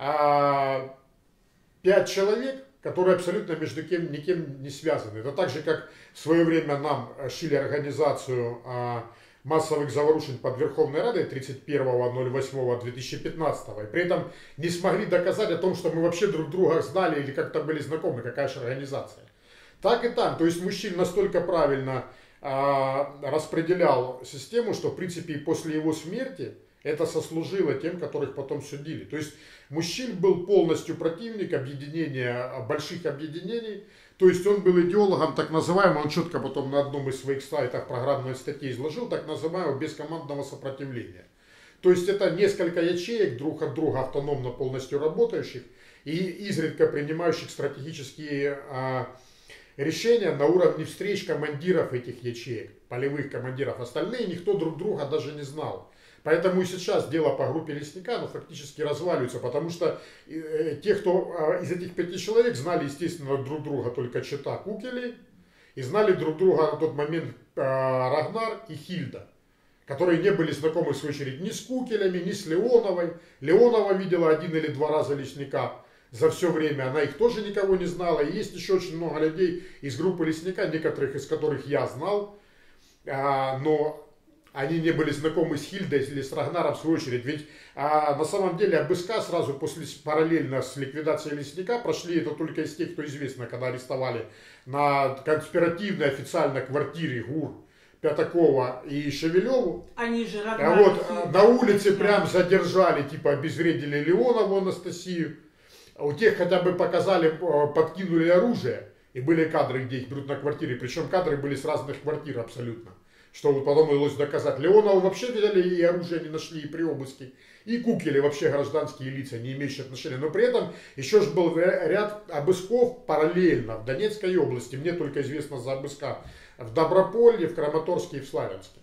5 человек, которые абсолютно между никем не связаны. Это так же, как в свое время нам шили организацию массовых заворушень под Верховной Радой 31.08.2015. И при этом не смогли доказать о том, что мы вообще друг друга знали или как-то были знакомы, какая же организация. Так и там. То есть Мущиль настолько правильно распределял систему, что в принципе и после его смерти это сослужило тем, которых потом судили. То есть Мущиль был полностью противник объединения, больших объединений. То есть он был идеологом так называемого, он четко потом на одном из своих сайтов программной статьи изложил, так называемого бескомандного сопротивления. То есть это несколько ячеек друг от друга автономно полностью работающих и изредка принимающих стратегические решения на уровне встреч командиров этих ячеек, полевых командиров. Остальные никто друг друга даже не знал. Поэтому и сейчас дело по группе лесника фактически разваливается, потому что те, кто из этих 5 человек знали, естественно, друг друга только чета Кукели, и знали друг друга на тот момент Рагнар и Хильда, которые не были знакомы, в свою очередь, ни с Кукелями, ни с Леоновой. Леонова видела 1 или 2 раза лесника за все время, она их тоже никого не знала. И есть еще очень много людей из группы лесника, некоторых из которых я знал, но они не были знакомы с Хильдой или с Рагнаром в свою очередь. Ведь на самом деле АБСК сразу после, параллельно с ликвидацией лесника прошли это только из тех, кто известно, когда арестовали на конспиративной официально квартире ГУР Пятакова и Шевелеву. Они же Рагнар, вот на улице прям задержали, типа обезвредили Леонову Анастасию. У тех хотя бы показали, подкинули оружие. И были кадры, где их берут на квартире. Причем кадры были с разных квартир абсолютно. Что вот потом удалось доказать. Леонова вообще взяли и оружие не нашли и при обыске. И Кукели вообще гражданские лица, не имеющие отношения. Но при этом еще же был ряд обысков параллельно в Донецкой области. Мне только известно за обыска в Доброполье, в Краматорске и в Славянске.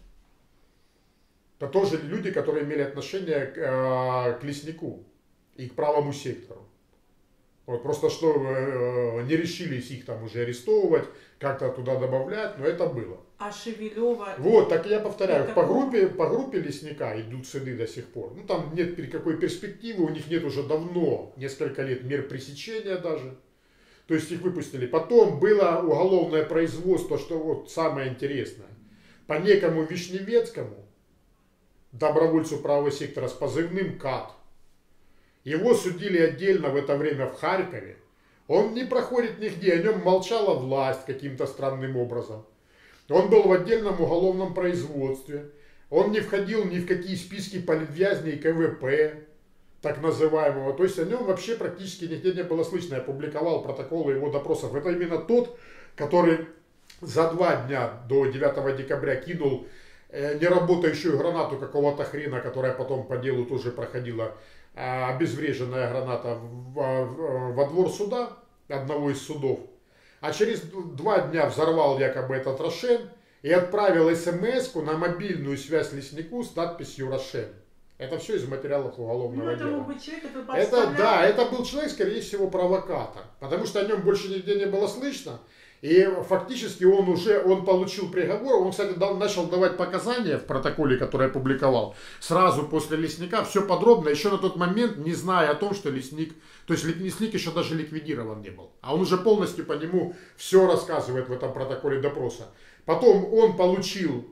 Это тоже люди, которые имели отношение к леснику и к правому сектору. Вот просто что не решились их там уже арестовывать, как-то туда добавлять, но это было. А Шевелева... Вот, так я повторяю, по группе лесника идут суды до сих пор. Ну там нет никакой перспективы, у них нет уже давно, несколько лет мер пресечения даже. То есть их выпустили. Потом было уголовное производство, что вот самое интересное. По некому Вишневецкому, добровольцу правого сектора с позывным КАТ. Его судили отдельно в это время в Харькове. Он не проходит нигде, о нем молчала власть каким-то странным образом. Он был в отдельном уголовном производстве. Он не входил ни в какие списки политвязней КВП, так называемого. То есть о нем вообще практически нигде не было слышно. Я публиковал протоколы его допросов. Это именно тот, который за 2 дня до 9 декабря кинул неработающую гранату какого-то хрена, которая потом по делу тоже проходила, обезвреженная граната во двор суда, одного из судов. А через 2 дня взорвал якобы этот Рошен и отправил смс-ку на мобильную связь леснику с надписью «Рошен». Это все из материалов уголовного дела. Мог быть человек, который подставлял... это был человек, скорее всего, провокатор. Потому что о нем больше нигде не было слышно. И фактически он получил приговор. Он, кстати, начал давать показания в протоколе, который я публиковал. Сразу после лесника, все подробно, еще на тот момент, не зная о том, что лесник... То есть лесник еще даже ликвидирован не был. А он уже полностью по нему все рассказывает в этом протоколе допроса. Потом он получил,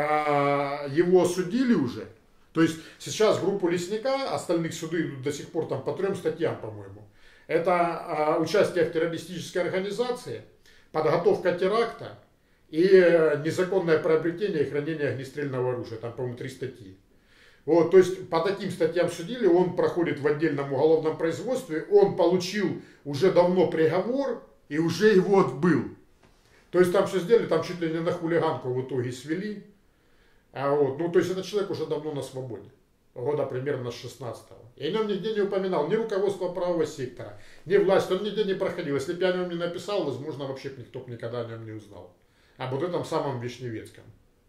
его осудили уже. То есть сейчас группу лесника, остальных суды идут до сих пор там по 3 статьям, по-моему. Это участие в террористической организации, подготовка теракта и незаконное приобретение и хранение огнестрельного оружия. Там, по-моему, 3 статьи. Вот, то есть по таким статьям судили, он проходит в отдельном уголовном производстве, он получил уже давно приговор и уже его отбыл. То есть там все сделали, там чуть ли не на хулиганку в итоге свели. Ну, то есть этот человек уже давно на свободе. Года примерно с 16-го. И о нем нигде не упоминал ни руководство правого сектора, ни власть. Он нигде не проходил. Если бы я о нем не написал, возможно, вообще никто бы никогда о нем не узнал. Об вот этом самом Вишневецком.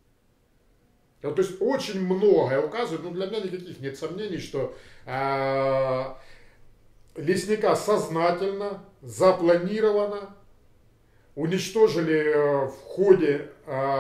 То есть очень многое указывает, но для меня никаких нет сомнений, что лесника сознательно, запланированно уничтожили в ходе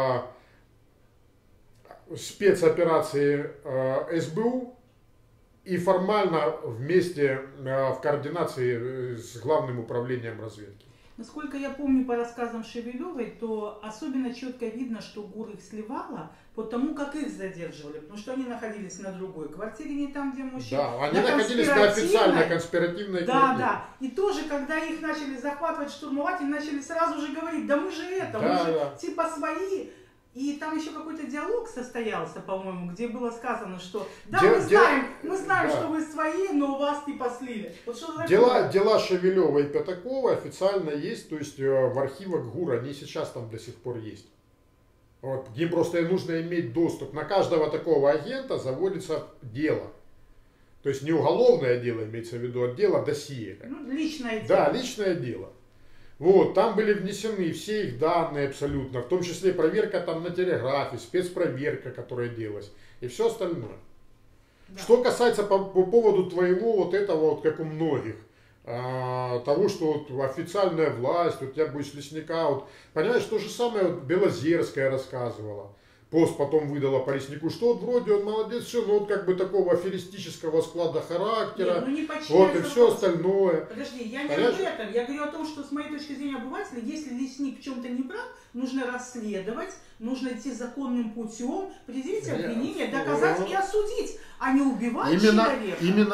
спецоперации СБУ и формально вместе в координации с Главным управлением разведки. Насколько я помню по рассказам Шевелевой, то особенно четко видно, что ГУР их сливала по тому, как их задерживали. Потому что они находились на другой квартире, не там, где мужчина. Да, они находились на официальной конспиративной квартире. Да. И тоже, когда их начали захватывать, штурмовать, они начали сразу же говорить, да мы же мы же типа свои. И там еще какой-то диалог состоялся, по-моему, где было сказано, что да, мы знаем, что вы свои, но вас типа слили. Вот дела Шевелева и Пятакова официально есть, то есть в архивах ГУР, они сейчас там до сих пор есть. Вот. Им просто нужно иметь доступ. На каждого такого агента заводится дело. То есть не уголовное дело, имеется в виду, а дело досье. Личное дело. Да, личное дело. Вот, там были внесены все их данные абсолютно, в том числе проверка там на телеграфе, спецпроверка, которая делалась, и все остальное. Да. Что касается по поводу твоего вот этого, вот как у многих, того, что вот официальная власть, вот я будешь лесника, вот, понимаешь, то же самое вот Белозерская рассказывала. Пост потом выдала по Леснику, что вот вроде он молодец, все, но вот как бы такого аферистического склада характера, нет, ну не вот и все остальное. Подожди, я не об этом, я говорю о том, что с моей точки зрения обывателя, если лесник в чем-то не прав, нужно расследовать, нужно идти законным путем, предъявить обвинение, доказать и осудить, а не убивать человека. Именно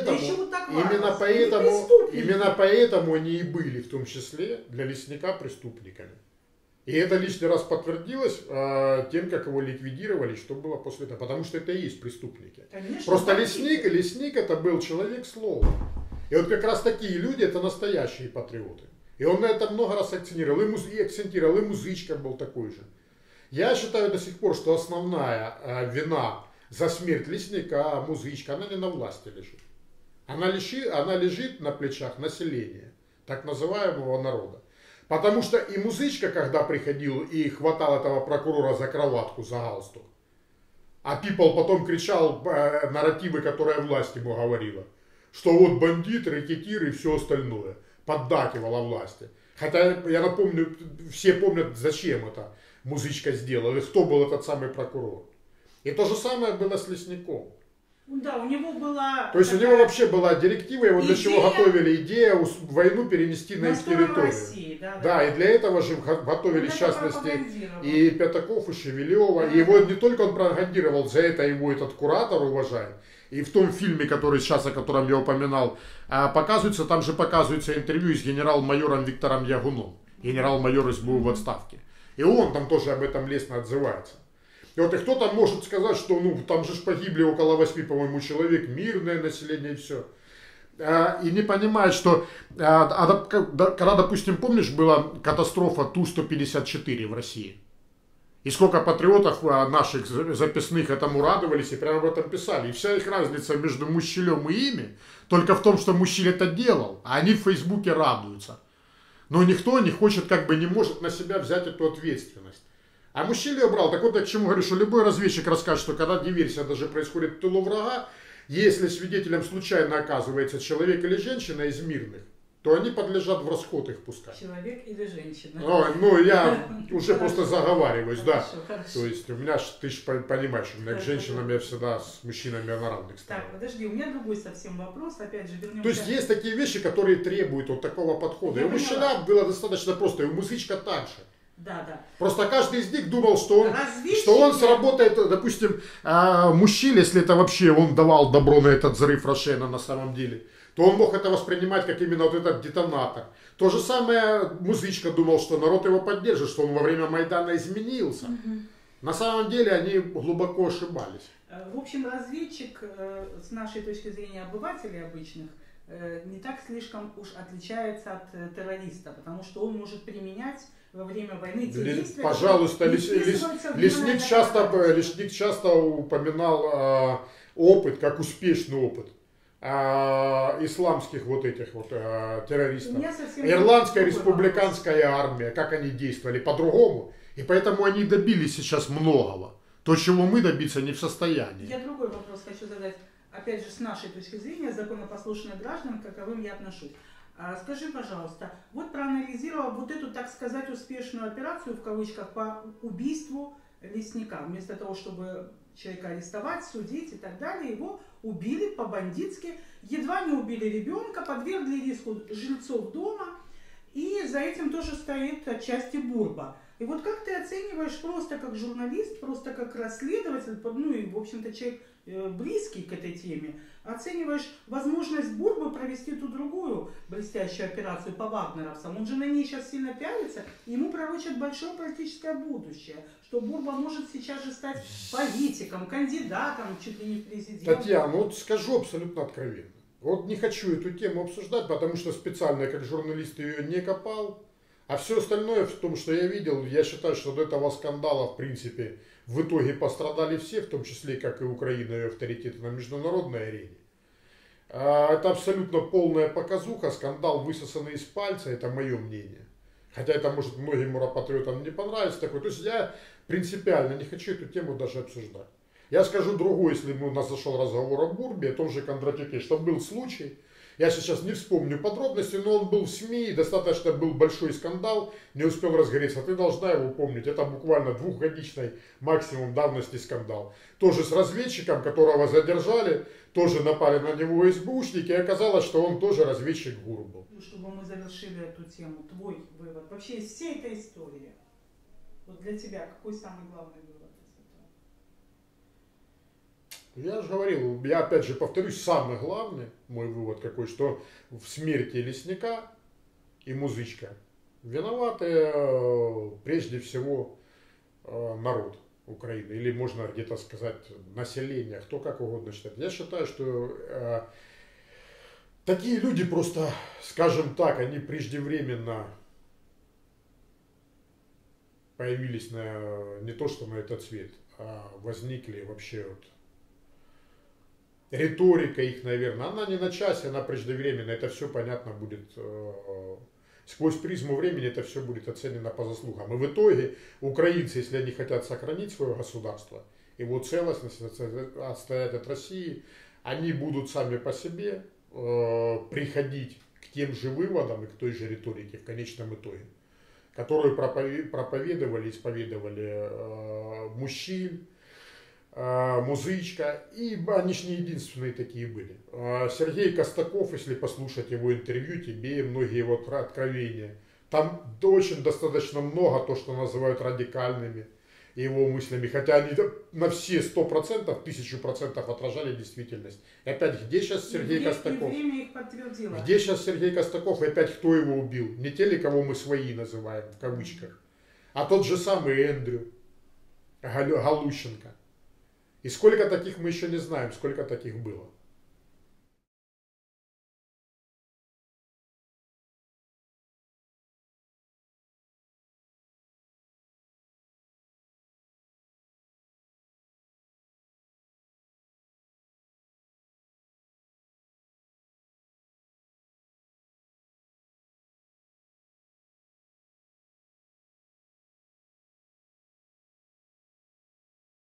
поэтому они и были в том числе для лесника преступниками. И это лишний раз подтвердилось тем, как его ликвидировали, что было после этого. Потому что это и есть преступники. Конечно, просто лесник это был человек слова. И вот как раз такие люди, это настоящие патриоты. И он на это много раз акцентировал. И Музычка был такой же. Я считаю до сих пор, что основная вина за смерть лесника, Музычка, она не на власти лежит. Она лежит на плечах населения, так называемого народа. Потому что и Музычка, когда приходил и хватал этого прокурора за кроватку, за галстук, а People потом кричал нарративы, которые власть ему говорила, что вот бандит, рэкетир и все остальное, поддакивала власти. Хотя, я напомню, все помнят, зачем это Музычка сделал, и кто был этот самый прокурор. И то же самое было с Лесником. Да, у него была... То есть у него вообще была директива, его для чего готовили идею войну перенести на их территорию. России, да, и для этого же готовили, в частности, и Пятаков, и Шевелева. Да. И его не только он пропагандировал, за это его этот куратор уважает. И в том фильме, который сейчас, о котором я упоминал, показывается, там же показывается интервью с генерал-майором Виктором Ягуном. Генерал-майор СБУ в отставке. И он там тоже об этом лестно отзывается. И вот и кто-то может сказать, что ну там же погибли около 8, по-моему, человек, мирное население и все. И не понимает, что когда, допустим, помнишь, была катастрофа Ту-154 в России. И сколько патриотов наших записных этому радовались и прямо об этом писали. И вся их разница между Мущелем и ими только в том, что Мущель это делал, а они в Фейсбуке радуются. Но никто не хочет, как бы не может на себя взять эту ответственность. А Мущель ее брал. Так вот я к чему говорю, что любой разведчик расскажет, что когда диверсия даже происходит в тылу врага, если свидетелем случайно оказывается человек или женщина из мирных, то они подлежат в расход их пускать. Человек или женщина. Ну, я уже просто заговариваюсь, да. То есть у меня, ты же понимаешь, у меня к женщинам я всегда с мужчинами на равных стоял. Так, подожди, у меня другой совсем вопрос, опять же, вернемся. То есть есть такие вещи, которые требуют вот такого подхода. И у Мущеля было достаточно просто, и у Музычка также. Да. Просто каждый из них думал, что он сработает, допустим, Мущель, если это вообще он давал добро на этот взрыв Рошена на самом деле, то он мог это воспринимать как именно вот этот детонатор. То же самое Музычка думал, что народ его поддержит, что он во время Майдана изменился. На самом деле они глубоко ошибались. В общем, разведчик, с нашей точки зрения обывателей обычных, не так слишком уж отличается от террориста, потому что он может применять во время войны те действия. Пожалуйста, Лесник часто упоминал опыт, как успешный опыт исламских вот этих вот террористов. Ирландская республиканская армия, как они действовали по-другому. И поэтому они добились сейчас многого. То, чего мы добиться не в состоянии. Я другой вопрос хочу задать. Опять же, с нашей точки зрения, законопослушных граждан, к каковым я отношусь. Скажи, пожалуйста, вот проанализировав вот эту, так сказать, успешную операцию, в кавычках, по убийству лесника, вместо того, чтобы человека арестовать, судить и так далее, его убили по-бандитски, едва не убили ребенка, подвергли риску жильцов дома, и за этим тоже стоит отчасти Бурба. И вот как ты оцениваешь просто как журналист, просто как расследователь, ну и, в общем-то, человек близкий к этой теме, оцениваешь возможность Бурбы провести ту другую блестящую операцию по вагнеровцам? Он же на ней сейчас сильно пялится, и ему пророчат большое политическое будущее, что Бурба может сейчас же стать политиком, кандидатом, чуть ли не в президент. Татьяна, вот скажу абсолютно откровенно. Вот не хочу эту тему обсуждать, потому что специально как журналист ее не копал. А все остальное в том, что я видел, я считаю, что до этого скандала, в принципе, в итоге пострадали все, в том числе, как и Украина, ее авторитет на международной арене. Это абсолютно полная показуха, скандал высосанный из пальца, это мое мнение. Хотя это может многим уропатриотам не понравится такой. То есть я принципиально не хочу эту тему даже обсуждать. Я скажу другое, если у нас зашел разговор о Бурбе, о том же Кондратюке, что был случай, Я сейчас не вспомню подробности, но он был в СМИ, достаточно был большой скандал, не успел разгореться. Ты должна его помнить, это буквально двухгодичной максимум давности скандал. Тоже с разведчиком, которого задержали, тоже напали на него СБУшники, и оказалось, что он тоже разведчик ГУР был. Чтобы мы завершили эту тему, твой вывод вообще из всей этой истории, вот для тебя какой самый главный вывод? Я же говорил, я опять же повторюсь, самый главный мой вывод какой, что в смерти лесника и музычка виноваты прежде всего народ Украины, или можно где-то сказать население, кто как угодно считает. Я считаю, что такие люди просто, скажем так, они преждевременно появились не то что на этот свет, а возникли вообще вот. Риторика их, наверное, она не на часе, она преждевременна. Это все понятно будет сквозь призму времени, это все будет оценено по заслугам. И в итоге украинцы, если они хотят сохранить свое государство, его целостность, отстоять от России, они будут сами по себе приходить к тем же выводам и к той же риторике в конечном итоге, которую проповедовали, исповедовали мужчин, музычка, и они ж не единственные такие были. Сергей Костаков, если послушать его интервью, тебе многие его откровения, там очень достаточно много то, что называют радикальными его мыслями, хотя они на все 100%, 1000% отражали действительность. И опять, где сейчас Сергей Костаков? Где сейчас Сергей Костаков, и опять кто его убил? Не те ли, кого мы свои называем, в кавычках, а тот же самый Эндрю Галущенко. И сколько таких мы еще не знаем, сколько таких было.